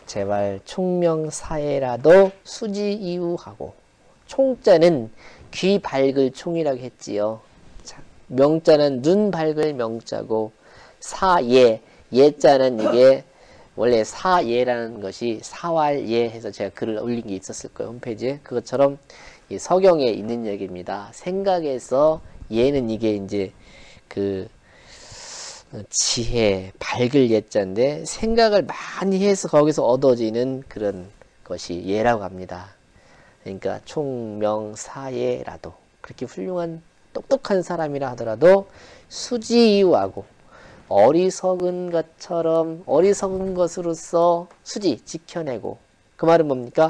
제발 총명사해라도 수지이우하고, 총자는 귀 밝을 총이라고 했지요. 자, 명자는 눈 밝을 명자고, 사예, 예자는 이게 원래 사예라는 것이 사왈예 해서 제가 글을 올린 게 있었을 거예요, 홈페이지에. 그것처럼 이 서경에 있는 얘기입니다. 생각에서 예는 이게 이제 그 지혜, 밝을 예자인데 생각을 많이 해서 거기서 얻어지는 그런 것이 예라고 합니다. 그러니까 총명사예라도 그렇게 훌륭한 똑똑한 사람이라 하더라도 수지이유하고 어리석은 것처럼 어리석은 것으로서 수지 지켜내고, 그 말은 뭡니까?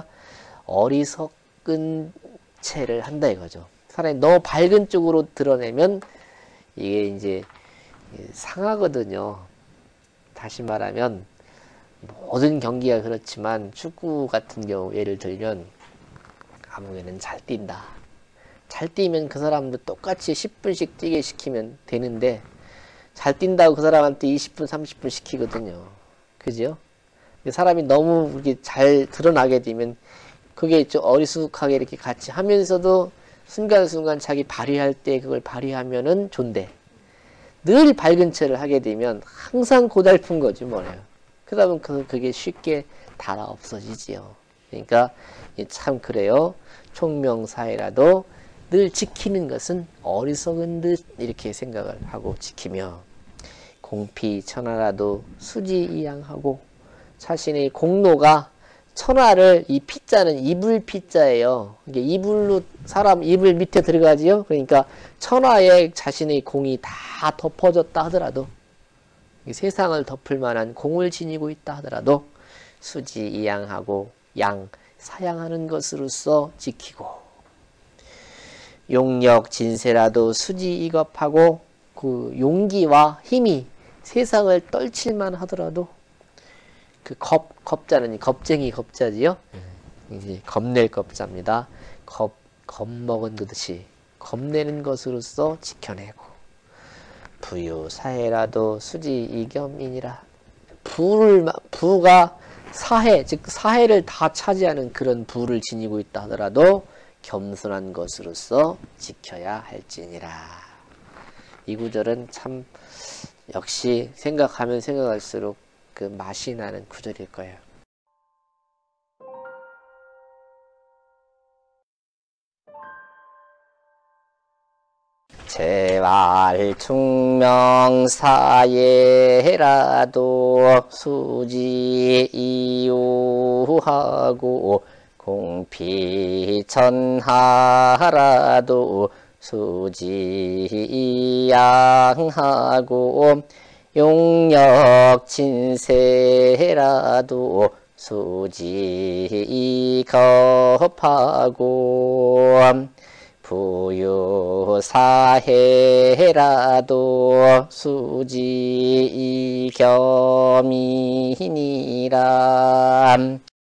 어리석은 채를 한다 이거죠. 사람이 너무 밝은 쪽으로 드러내면 이게 이제 상하거든요. 다시 말하면 모든 경기가 그렇지만 축구 같은 경우 예를 들면 아무개는 잘 뛴다. 잘 뛰면 그 사람도 똑같이 10분씩 뛰게 시키면 되는데 잘 뛴다고 그 사람한테 20분, 30분 시키거든요. 그죠? 사람이 너무 이렇게 잘 드러나게 되면 그게 좀 어리숙하게 이렇게 같이 하면서도 순간순간 자기 발휘할 때 그걸 발휘하면은 좋은데 늘 밝은 채를 하게 되면 항상 고달픈 거지 뭐래요. 그러다 보면 그게 쉽게 달아 없어지지요. 그러니까 참 그래요. 총명사해라도 늘 지키는 것은 어리석은 듯 이렇게 생각을 하고 지키며, 공피천하라도 수지이양하고, 자신의 공로가 천하를, 이 피자는 이불 피자예요. 이게 이불로 사람 이불 밑에 들어가지요. 그러니까 천하에 자신의 공이 다 덮어졌다 하더라도, 세상을 덮을 만한 공을 지니고 있다 하더라도 수지이양하고 양 사양하는 것으로서 지키고, 용력 진세라도 수지이겁하고, 그 용기와 힘이 세상을 떨칠만 하더라도 그 겁자는 겁쟁이 겁자지요. 이제 겁낼 겁자입니다. 겁먹은 듯이 겁내는 것으로서 지켜내고, 부유사해라도 수지이겸이니라. 부가 사해, 즉 사해를 다 차지하는 그런 부를 지니고 있다 하더라도 겸손한 것으로서 지켜야 할지니라. 이 구절은 참 역시 생각하면 생각할수록 그 맛이 나는 구절일 거예요. 제발 충명사예라도 수지이유하고, 공피천하라도 수지이양하고, 용력진세라도 수지이겁하고, 부유사해라도 수지이겸이니라.